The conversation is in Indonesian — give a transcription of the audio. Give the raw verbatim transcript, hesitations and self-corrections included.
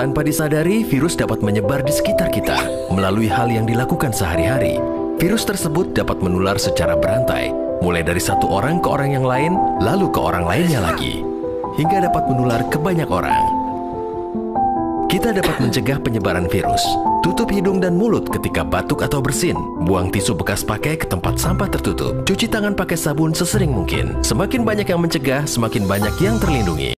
Tanpa disadari, virus dapat menyebar di sekitar kita melalui hal yang dilakukan sehari-hari. Virus tersebut dapat menular secara berantai, mulai dari satu orang ke orang yang lain, lalu ke orang lainnya lagi, hingga dapat menular ke banyak orang. Kita dapat mencegah penyebaran virus. Tutup hidung dan mulut ketika batuk atau bersin. Buang tisu bekas pakai ke tempat sampah tertutup. Cuci tangan pakai sabun sesering mungkin. Semakin banyak yang mencegah, semakin banyak yang terlindungi.